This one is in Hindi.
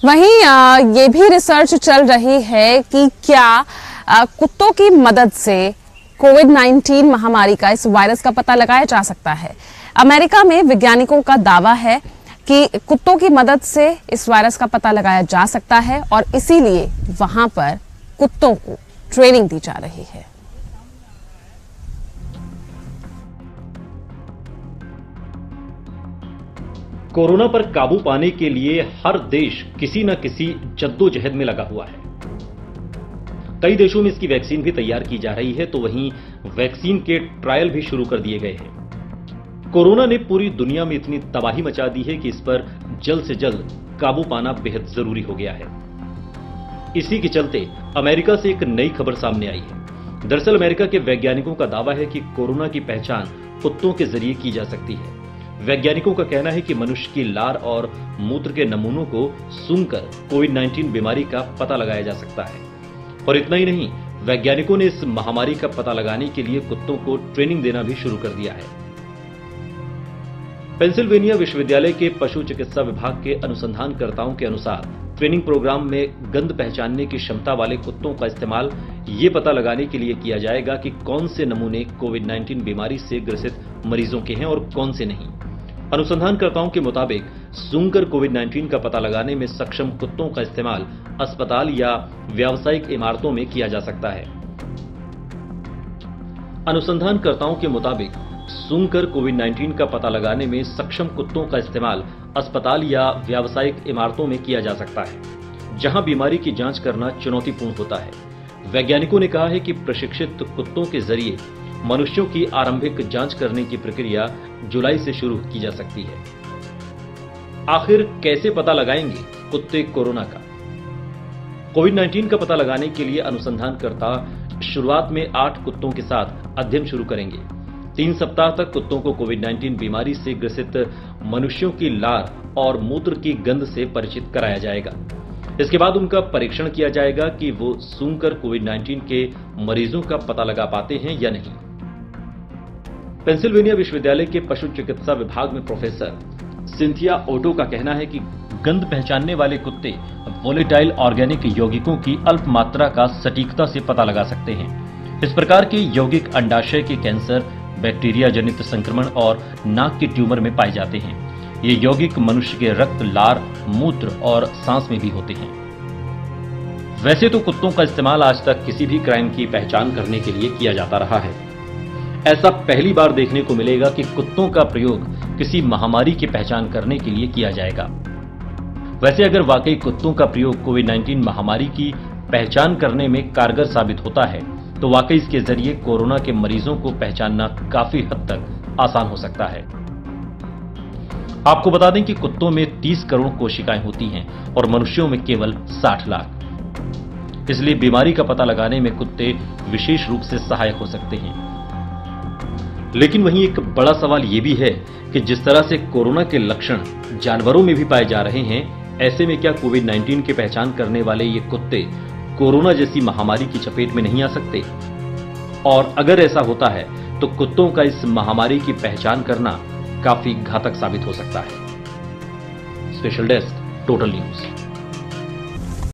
वहीं ये भी रिसर्च चल रही है कि क्या कुत्तों की मदद से कोविड-19 महामारी का, इस वायरस का पता लगाया जा सकता है। अमेरिका में वैज्ञानिकों का दावा है कि कुत्तों की मदद से इस वायरस का पता लगाया जा सकता है और इसीलिए वहां पर कुत्तों को ट्रेनिंग दी जा रही है। कोरोना पर काबू पाने के लिए हर देश किसी न किसी जद्दोजहद में लगा हुआ है। कई देशों में इसकी वैक्सीन भी तैयार की जा रही है, तो वहीं वैक्सीन के ट्रायल भी शुरू कर दिए गए हैं। कोरोना ने पूरी दुनिया में इतनी तबाही मचा दी है कि इस पर जल्द से जल्द काबू पाना बेहद जरूरी हो गया है। इसी के चलते अमेरिका से एक नई खबर सामने आई है। दरअसल अमेरिका के वैज्ञानिकों का दावा है कि कोरोना की पहचान कुत्तों के जरिए की जा सकती है। वैज्ञानिकों का कहना है कि मनुष्य की लार और मूत्र के नमूनों को सूंघकर कोविड-19 बीमारी का पता लगाया जा सकता है। और इतना ही नहीं, वैज्ञानिकों ने इस महामारी का पता लगाने के लिए कुत्तों को ट्रेनिंग देना भी शुरू कर दिया है। पेंसिल्वेनिया विश्वविद्यालय के पशु चिकित्सा विभाग के अनुसंधानकर्ताओं के अनुसार ट्रेनिंग प्रोग्राम में गंध पहचानने की क्षमता वाले कुत्तों का इस्तेमाल ये पता लगाने के लिए किया जाएगा कि कौन से नमूने कोविड-19 बीमारी से ग्रसित मरीजों के हैं और कौन से नहीं। अनुसंधानकर्ताओं के मुताबिक सूंघकर कोविड-19 का पता लगाने में सक्षम कुत्तों का इस्तेमाल अस्पताल या व्यावसायिक इमारतों में किया जा सकता है। अनुसंधानकर्ताओं के मुताबिक सूंघकर कोविड-19 का पता लगाने में सक्षम कुत्तों का इस्तेमाल अस्पताल या व्यावसायिक इमारतों में किया जा सकता है, जहां बीमारी की जांच करना चुनौतीपूर्ण होता है। वैज्ञानिकों ने कहा है कि प्रशिक्षित कुत्तों के जरिए मनुष्यों की आरंभिक जांच करने की प्रक्रिया जुलाई से शुरू की जा सकती है। आखिर कैसे पता लगाएंगे कुत्ते कोरोना का? कोविड-19 का पता लगाने के लिए अनुसंधानकर्ता शुरुआत में 8 कुत्तों के साथ अध्ययन शुरू करेंगे। 3 सप्ताह तक कुत्तों को कोविड-19 बीमारी से ग्रसित मनुष्यों की लार और मूत्र की गंध से परिचित कराया जाएगा। इसके बाद उनका परीक्षण किया जाएगा कि वो सूंघकर कोविड-19 के मरीजों का पता लगा पाते हैं या नहीं। पेंसिल्वेनिया विश्वविद्यालय के पशु चिकित्सा विभाग में प्रोफेसर सिंथिया ओटो का कहना है कि गंध पहचानने वाले कुत्ते वोलेटाइल ऑर्गेनिक यौगिकों की अल्प मात्रा का सटीकता से पता लगा सकते हैं। इस प्रकार के यौगिक अंडाशय के कैंसर, बैक्टीरिया जनित संक्रमण और नाक के ट्यूमर में पाए जाते हैं। ये यौगिक मनुष्य के रक्त, लार, मूत्र और सांस में भी होते हैं। वैसे तो कुत्तों का इस्तेमाल आज तक किसी भी क्राइम की पहचान करने के लिए किया जाता रहा है। ऐसा पहली बार देखने को मिलेगा कि कुत्तों का प्रयोग किसी महामारी की पहचान करने के लिए किया जाएगा। वैसे अगर वाकई कुत्तों का प्रयोग कोविड-19 महामारी की पहचान करने में कारगर साबित होता है, तो वाकई इसके जरिए कोरोना के मरीजों को पहचानना काफी हद तक आसान हो सकता है। आपको बता दें कि कुत्तों में 30 करोड़ कोशिकाएं होती हैं और मनुष्यों में केवल 60 लाख। इसलिए बीमारी का पता लगाने में कुत्ते विशेष रूप से सहायक हो सकते हैं। लेकिन वहीं एक बड़ा सवाल यह भी है कि जिस तरह से कोरोना के लक्षण जानवरों में भी पाए जा रहे हैं, ऐसे में क्या कोविड-19 की पहचान करने वाले ये कुत्ते कोरोना जैसी महामारी की चपेट में नहीं आ सकते? और अगर ऐसा होता है तो कुत्तों का इस महामारी की पहचान करना काफी घातक साबित हो सकता है। Special desk, total news.